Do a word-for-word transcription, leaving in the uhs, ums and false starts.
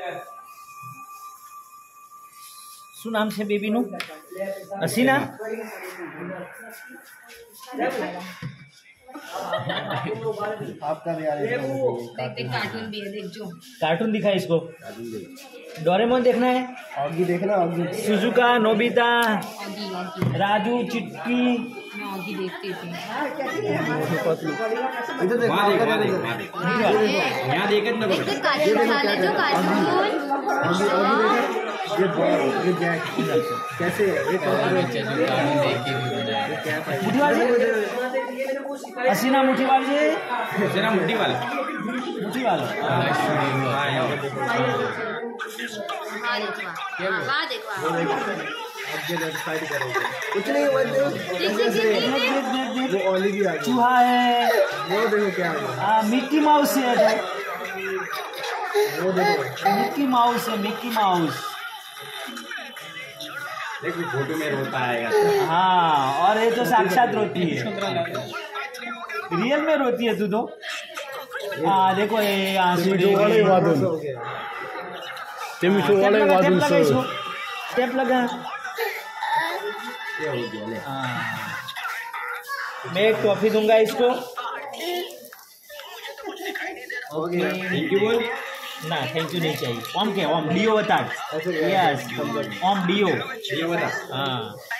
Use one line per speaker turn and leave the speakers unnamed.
શું નામ છે બેબીનું? હસીના.
आपका भी यार
कार्टून भी है, देख जो
कार्टून दिखा इसको। डोरेमोन देखना है?
ऑगी देखना Oggy.
Shizuka, Nobita,
Oggy Oggy
Raju, Chitti.
मैं ऑगी देखती थी।
इधर देखो
वहाँ देख वहाँ देख वहाँ देख यहाँ देख ना
देख देख कार्टून वाले जो कार्टून
ऑगी ऑगी देखा। ये बॉल ये जैक कैसे है ये
मुट्ठी वाली हसीना, मुट्ठी वाली
हसीना मुट्ठी वाला
मुट्ठी वाला।
हाँ देखो हाँ देखो
कुछ नहीं वो
देख देख
वो ओली भी आ गई।
चूहा है,
वो देखो क्या है
हाँ, मिक्की माउस है।
वो देखो
मिक्की माउस है, मिक्की माउस।
देख फोटो में रोता है।
हाँ, और ये तो साक्षात रोती है, रियल में रोती है तू तो। हाँ देखो ये आंसू दे
वाले वादन टेमिशो वाले वादन सर
स्टेप लगा।
ये हो गया ले।
हाँ, मैं एक टॉफी दूंगा इसको। ओके
थैंक यू बोल।
ना थैंक यू नहीं चाहिए। ओम के ओम डियो बता। यस ओम डियो
ये बता।
हाँ